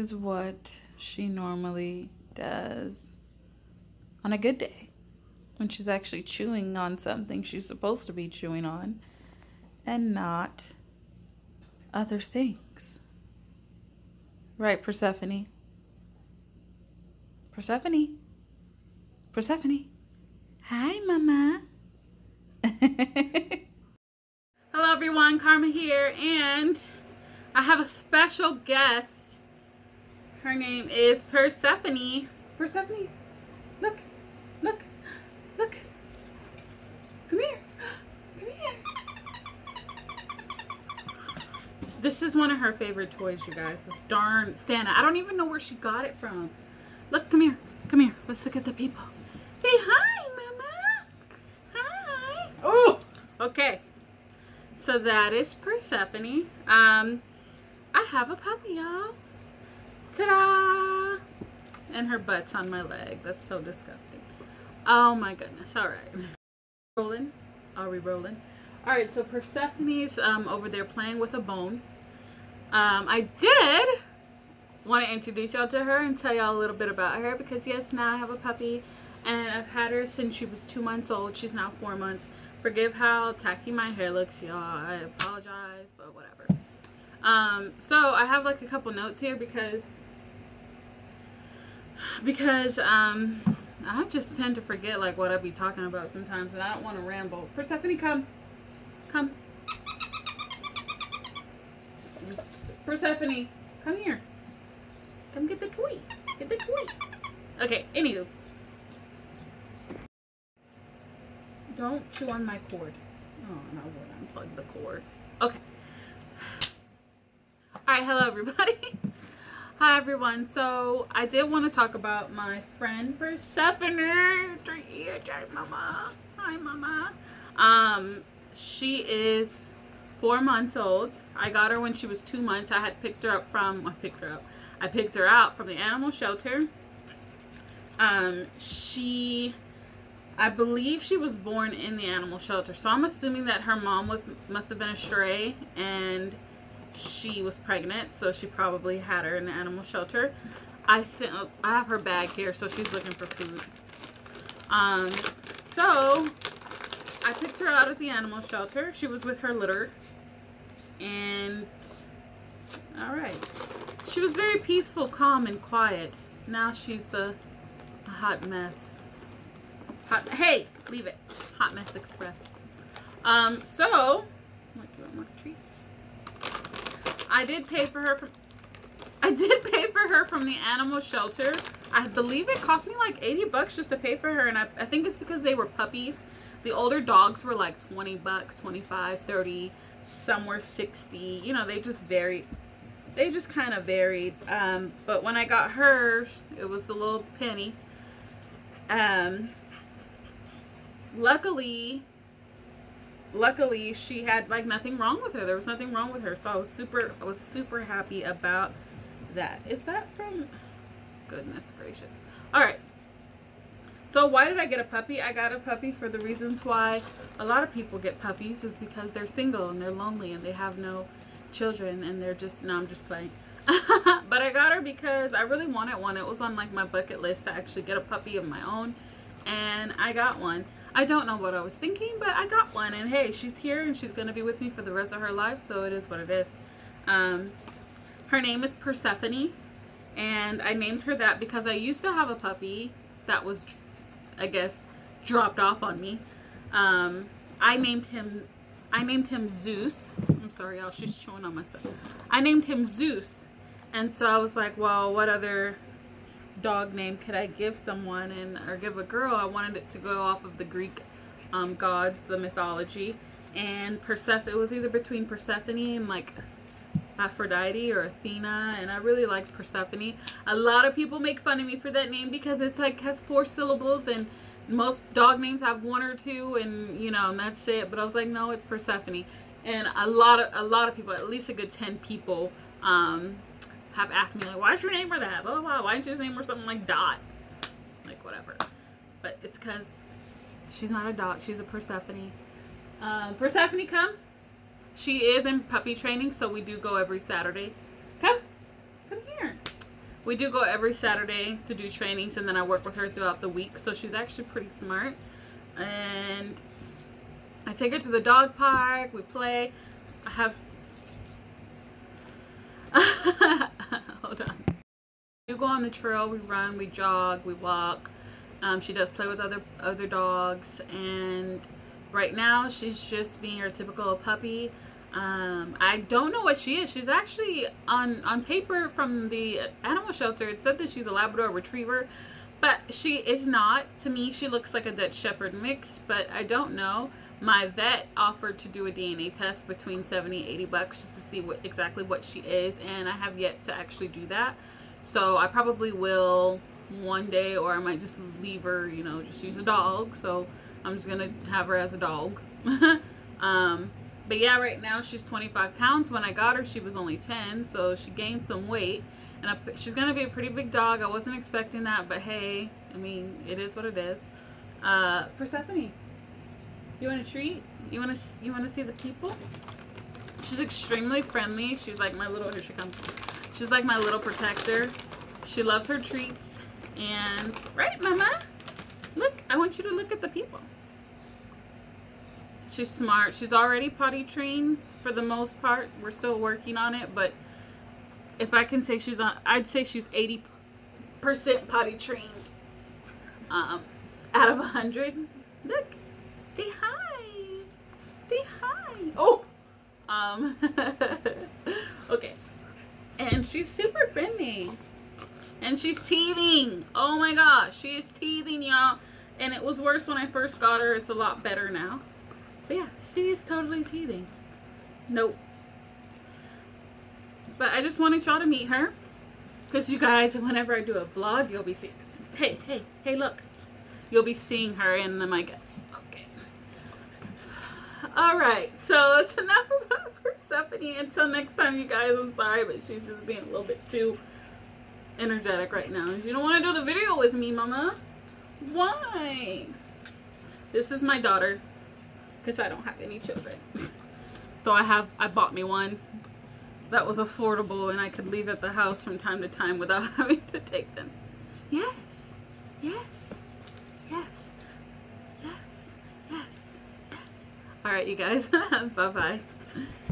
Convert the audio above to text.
is what she normally does on a good day, when she's actually chewing on something she's supposed to be chewing on and not other things. Right, Persephone? Persephone? Persephone? Hi, Mama. Hello, everyone. Karma here, and I have a special guest. Her name is Persephone. Persephone, look, look, look. Come here. Come here. This is one of her favorite toys, you guys. This darn Santa. I don't even know where she got it from. Look, come here. Come here. Let's look at the people. Say hi, Mama. Hi. Oh, okay. So that is Persephone. I have a puppy, y'all. Ta-da! And her butt's on my leg. That's so disgusting. Oh my goodness. All right. Rolling. Are we rolling? All right. So Persephone's over there playing with a bone. I did want to introduce y'all to her and tell y'all a little bit about her because yes, now I have a puppy and I've had her since she was 2 months old. She's now 4 months. Forgive how tacky my hair looks, y'all. I apologize, but whatever. So I have like a couple notes here because I just tend to forget like what I be talking about sometimes, and I don't want to ramble. Persephone, come. Persephone, come here. Come get the toy. Get the toy. Okay, anywho. Don't chew on my cord. Oh, and I would unplug the cord. Okay. Alright, hello everybody. Hi everyone. So, I did want to talk about my friend Persephone. Hi, Mama. Hi, Mama. She is 4 months old. I got her when she was 2 months. I picked her out from the animal shelter. I believe she was born in the animal shelter. So I'm assuming that her mom must have been a stray and she was pregnant. So she probably had her in the animal shelter. I have her bag here, so she's looking for food. So I picked her out at the animal shelter. She was with her litter. And all right. She was very peaceful, calm, and quiet. Now she's a hot mess. Hey, leave it. Hot Mess Express. So, what, you want more treats? I did pay for her from the animal shelter. I believe it cost me like 80 bucks just to pay for her, and I think it's because they were puppies. The older dogs were like 20 bucks, 25, 30, some were 60. You know, they just varied. They just kind of varied. But when I got her, it was a little penny. Luckily she had like nothing wrong with her. There was nothing wrong with her. So I was super happy about that. Is that from, goodness gracious. All right. So why did I get a puppy? I got a puppy for the reasons why a lot of people get puppies is because they're single and they're lonely and they have no children and they're just, no, I'm just playing. But I got her because I really wanted one. It was on like my bucket list to actually get a puppy of my own, and I got one. I don't know what I was thinking, but I got one, and hey, she's here and she's gonna be with me for the rest of her life, so it is what it is. Her name is Persephone, and I named her that because I used to have a puppy that was, I guess, dropped off on me. I named him Zeus. I'm sorry, y'all, she's chewing on my stuff. I named him Zeus, and so I was like, well, what other dog name could I give someone or give a girl? I wanted it to go off of the Greek gods, the mythology, and Persephone. It was either between Persephone and like Aphrodite or Athena, and I really liked Persephone. A lot of people make fun of me for that name because it's like has 4 syllables, and most dog names have 1 or 2, and you know, and that's it. But I was like, no, it's Persephone. And a lot of people, at least a good 10 people, have asked me like, why's your name or that? Blah, blah, blah. Why didn't you name her something like Dot? Like whatever. But it's because she's not a dot. She's a Persephone. Persephone, come. She is in puppy training, so we do go every Saturday. Come here. We do go every Saturday to do trainings, and then I work with her throughout the week. So she's actually pretty smart. And I take her to the dog park. We play. I have... Hold on. We go on the trail. We run. We jog. We walk. She does play with other dogs. And right now, she's just being her typical puppy. I don't know what she is. She's actually on paper from the animal shelter. It said that she's a Labrador Retriever, but she is not. To me, she looks like a Dutch Shepherd mix, but I don't know. My vet offered to do a DNA test between 70 and 80 bucks just to see exactly what she is, and I have yet to actually do that. So I probably will one day, or I might just leave her, you know, just use a dog. So I'm just gonna have her as a dog. But yeah, right now she's 25 pounds. When I got her, she was only 10, so she gained some weight. And she's gonna be a pretty big dog. I wasn't expecting that, but hey, I mean, it is what it is. Persephone, you want a treat? You want to see the people? She's extremely friendly. She's like my little, here she comes. She's like my little protector. She loves her treats. And, right, Mama? Look, I want you to look at the people. She's smart. She's already potty trained for the most part. We're still working on it, but if I can say she's on, I'd say she's 80% potty trained out of 100. Look, say hi. Say hi. Oh, okay. And she's super friendly. And she's teething. Oh my gosh, she is teething, y'all. And it was worse when I first got her. It's a lot better now. But yeah, she is totally teething. Nope. But I just wanted y'all to meet her. Because you guys, whenever I do a vlog, you'll be seeing... Hey, look. You'll be seeing her in the mic. Okay. Alright, so that's enough about Persephone. Until next time, you guys. I'm sorry, but she's just being a little bit too energetic right now. You don't want to do the video with me, Mama. Why? This is my daughter. Because I don't have any children. So I bought me one that was affordable and I could leave at the house from time to time without having to take them. Yes. Yes. Yes. Yes. Yes. Yes. Alright, you guys. Bye-bye.